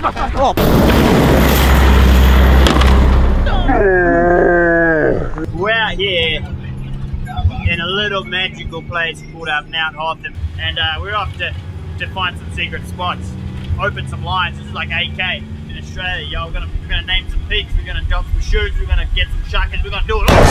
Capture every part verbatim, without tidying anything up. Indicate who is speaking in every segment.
Speaker 1: Oh.
Speaker 2: We're out here in a little magical place called uh, Mount Hotham, and uh, we're off to, to find some secret spots, open some lines. This is like A K in Australia, yo. We're gonna, we're gonna name some peaks, we're gonna drop some shoots, we're gonna get some shuckers, we're gonna do it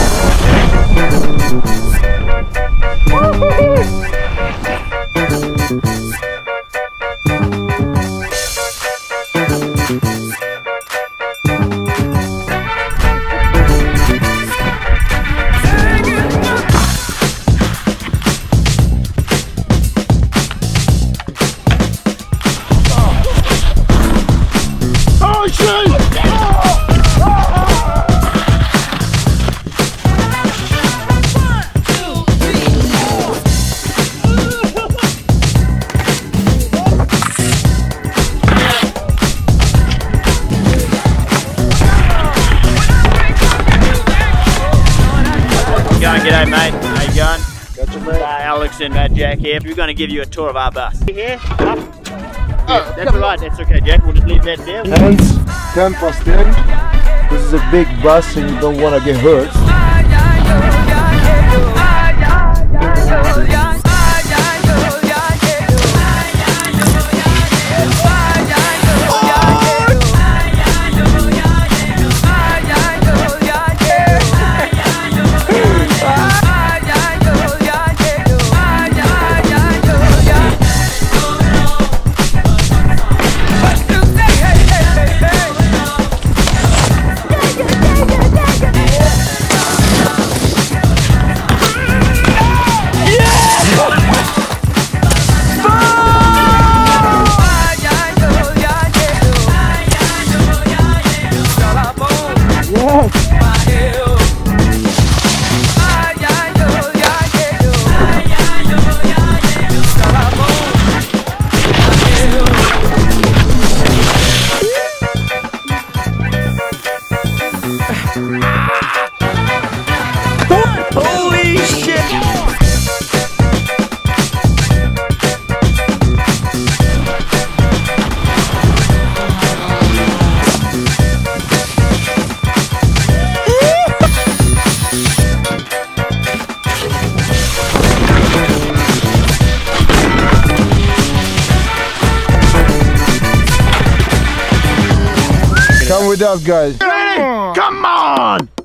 Speaker 2: G'day mate, how you going?
Speaker 1: Gotcha mate.
Speaker 2: Uh, Alex and uh, Jack here. We're going to give you a tour of our bus. Here, up.
Speaker 1: Oh,
Speaker 2: Yeah, that's alright, that's okay Jack, we'll just leave that there.
Speaker 1: Hands ten past ten. This is a big bus and you don't want to get hurt.
Speaker 2: Holy shit!
Speaker 1: Come with us guys.
Speaker 2: Ready? Come on!